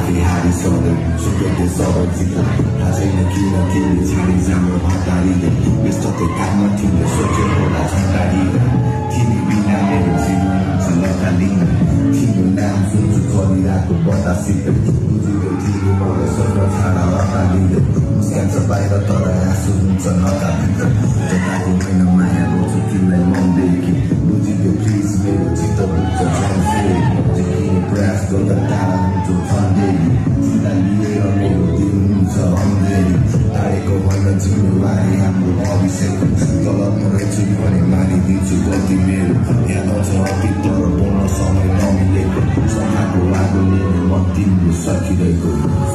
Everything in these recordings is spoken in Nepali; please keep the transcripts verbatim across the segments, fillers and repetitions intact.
आफै हारिसक्दै सुकेको सबैसित थाहा छैन किन तिमीले छाडी जानु हतारिँदै व्यस्तकै काममा तिमीले सोच्यो होला झन्टारिँदै तिमी बिना मेरो जीवन हुन्छ नकालिँदै तिम्रो नाम सुन्छु चलिरहेको बतासिँदै बुझिँदै तिमी मलाई सोध्न छाड हतारिँदै मुस्कान्छ बाहिर तर आँसु हुन्छ नकाभित्र जताको होइन माया गर्छु तिमीलाई मनदेखि बुझिँदै प्लिज मेरो चित्त बुझ्छ झन् फेरि किन प्रयास गर्दा टाढा हुन्छु झन्डेरी चिन्ता लिएर मेरो दिन हुन्छ अन्धेरी टाढेको होइन जिम्मेवारी हाम्रो भविष्य तलबमा रहेछु भने मानिदिन्छु गल्ती मेरो याद आउँछ अति तर बोल्न समय नमिलेको समाको आगो लिने म तिम्रो सकिरहेको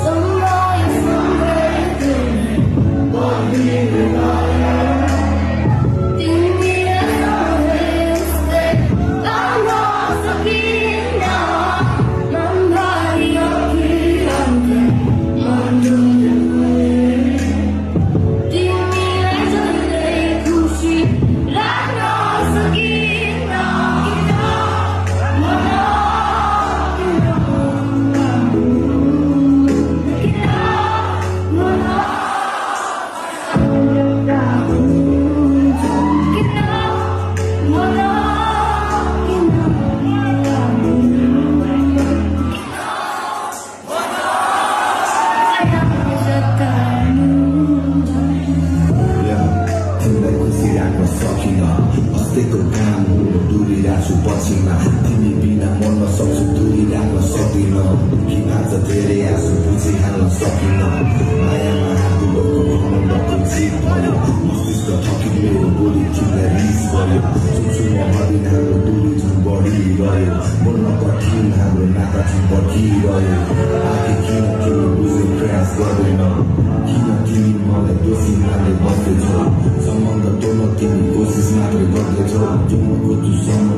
हस्तेको काम हुनु दूरी राख्छु पछिमा तिमी बिना मर्न सक्छु दूरी राख्न सक्दिन कि आज धेरै आँसु बुझिहाल्न सकिन मायामा हातुलोको घमण्डको जित भयो मस्तिष्क थकी मेरो बोली तिमीलाई रिस भयो सोच्छु म हरिन हाम्रो दूरी झन् बढिरह्यो बोल्न कठिन हाम्रो नाता झन् बढिरह्यो आखिर किन तिमी बुझ्ने प्रयास गर्दैन किन तिमी मलाई दोषी मान्दै बस्दैछौ सम्बन्ध तोड्न तिमी कोसिस मात्रै गर्दैछौ जो म खोज्छु